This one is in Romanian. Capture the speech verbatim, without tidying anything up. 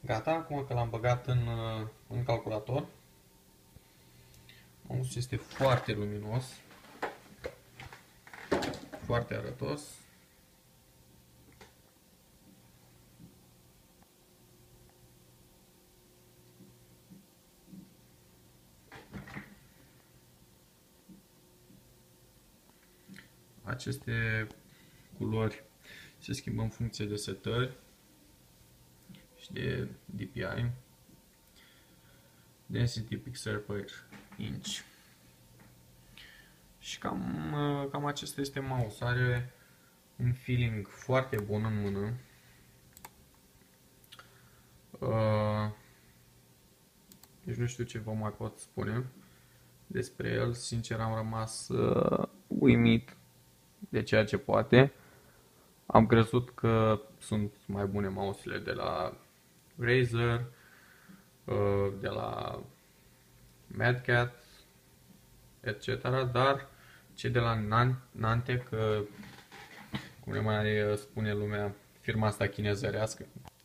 Gata, acum că l-am băgat în, uh, în calculator. Mouse este foarte luminos, foarte arătos. Aceste culori se schimbă în funcție de setări și de D P I. Density pixel per inch. Și cam, cam acesta este mouse. Are un feeling foarte bun în mână. Uh, deci nu știu ce vă mai pot spune despre el. Sincer, am rămas uh, uimit de ceea ce poate. Am crezut că sunt mai bune mouse-urile de la Razer, uh, de la Mad Cat, et cetera. Dar cei de la Nantec, cum le mai spune lumea, firma asta chinezărească,